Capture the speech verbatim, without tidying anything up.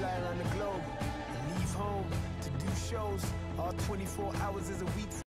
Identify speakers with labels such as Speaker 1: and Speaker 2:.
Speaker 1: fly around the globe and leave home to do shows all twenty-four hours is a week.